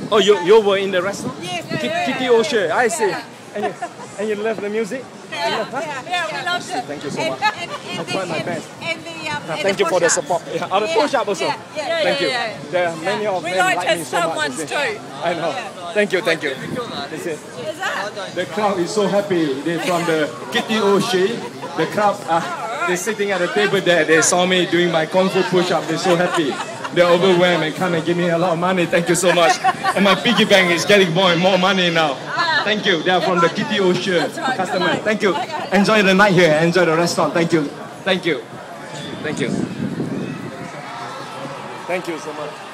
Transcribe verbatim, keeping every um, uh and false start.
Oh, you you were in the restaurant? Yes. K- Yeah, Kitty yeah, O'Shea, I see. Yeah. And you and you love the music? Yeah, yeah, yeah, we loved it. Thank you so And- much. and- and I the- tried my and- best. And the, um, Uh, and thank you for the push-ups. support. Yeah, oh, the Yeah, push up also. yeah, yeah, Thank yeah, you. yeah. There are many of We them liked like his me so song much. once you see. too. I know. Yeah. Thank you, thank you. That's it. Is that? The crowd is so happy. They're from the Kitty O'Shea. The crowd, uh, they're sitting at the table there. They saw me doing my kung fu push-up. They're so happy. They're overwhelmed and come and give me a lot of money. Thank you so much. And my piggy bank is getting more and more money now. Thank you. They are from the Kitty O'Shea customer. Thank you. Enjoy the night here. Enjoy the restaurant. Thank you. Thank you. Thank you. Thank you so much.